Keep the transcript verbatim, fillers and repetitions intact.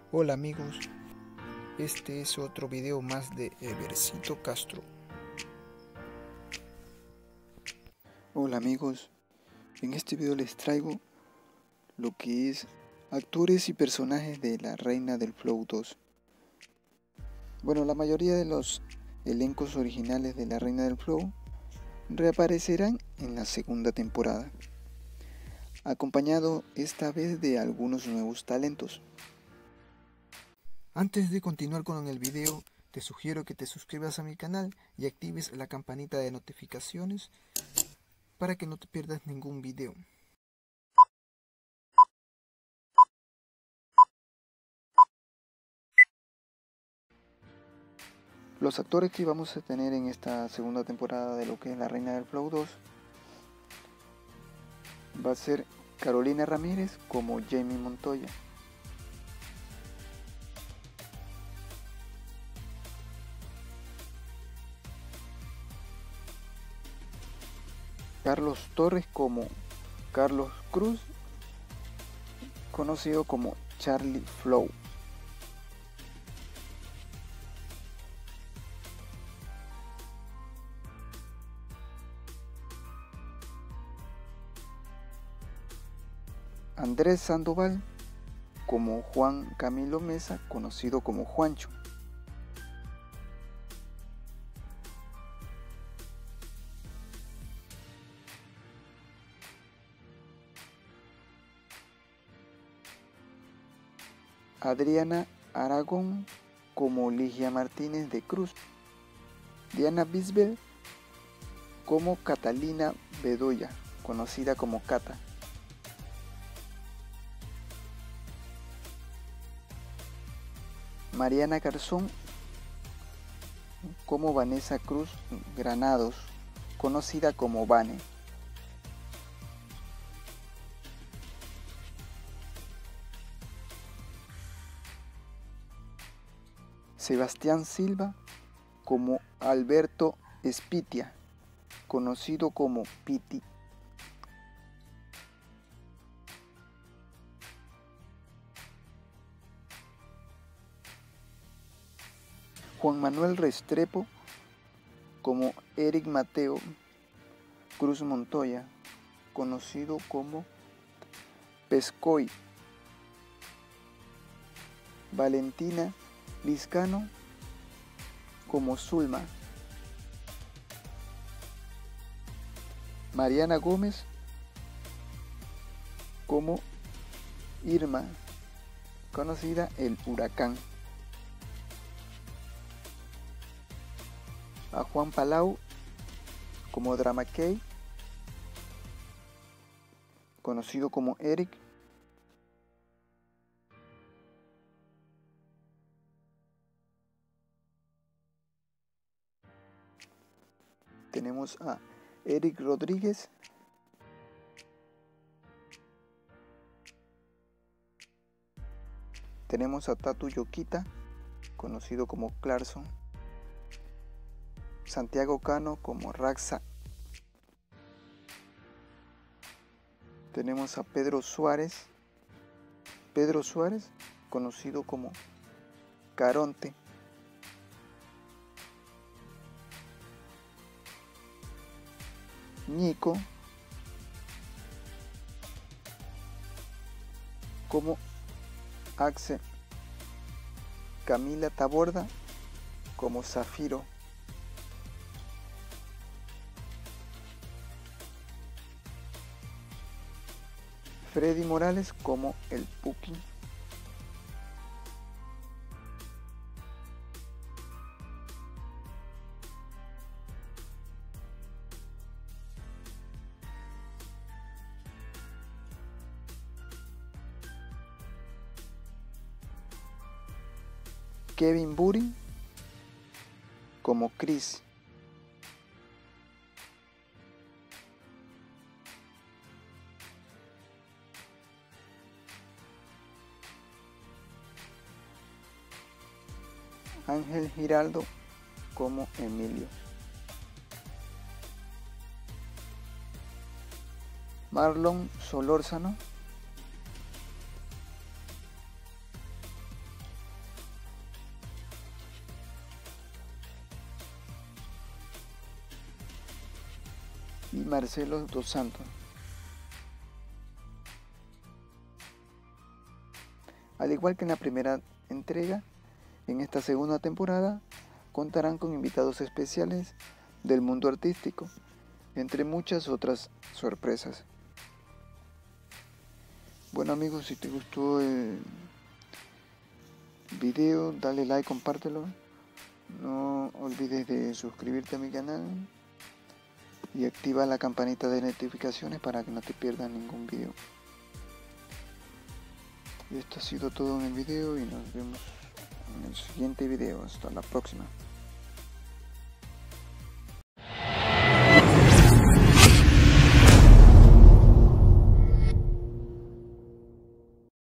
Hola amigos, este es otro video más de Evercito Castro. Hola amigos, en este video les traigo lo que es actores y personajes de La Reina del Flow dos. Bueno, la mayoría de los elencos originales de La Reina del Flow reaparecerán en la segunda temporada, acompañado esta vez de algunos nuevos talentos. Antes de continuar con el video, te sugiero que te suscribas a mi canal y actives la campanita de notificaciones para que no te pierdas ningún video. Los actores que vamos a tener en esta segunda temporada de lo que es La Reina del Flow dos va a ser Carolina Ramírez como Jamie Montoya, Carlos Torres como Carlos Cruz, conocido como Charlie Flow, Andrés Sandoval como Juan Camilo Mesa, conocido como Juancho, Adriana Aragón como Ligia Martínez de Cruz, Diana Bisbal como Catalina Bedoya, conocida como Cata, Mariana Garzón como Vanessa Cruz Granados, conocida como Vane, Sebastián Silva como Alberto Espitia, conocido como Piti, Juan Manuel Restrepo como Eric Mateo Cruz Montoya, conocido como Pescoy, Valentina Vizcano como Zulma, Mariana Gómez como Irma, conocida el Huracán, a Juan Palau como Drama Key, conocido como Eric, tenemos a Eric Rodríguez tenemos a Tatu Yoquita, conocido como Clarkson, Santiago Cano como Raxa, tenemos a Pedro Suárez, Pedro Suárez, conocido como Caronte, Nico como Axel, Camila Taborda como Zafiro, Freddy Morales como el Puki, Kevin Buri como Chris, Ángel Giraldo como Emilio, Marlon Solórzano y Marcelo dos Santos. Al igual que en la primera entrega, en esta segunda temporada contarán con invitados especiales del mundo artístico, entre muchas otras sorpresas. Bueno amigos, si te gustó el video, dale like, compártelo. No olvides de suscribirte a mi canal y activa la campanita de notificaciones para que no te pierdas ningún video. Y esto ha sido todo en el video y nos vemos en el siguiente video. Hasta la próxima.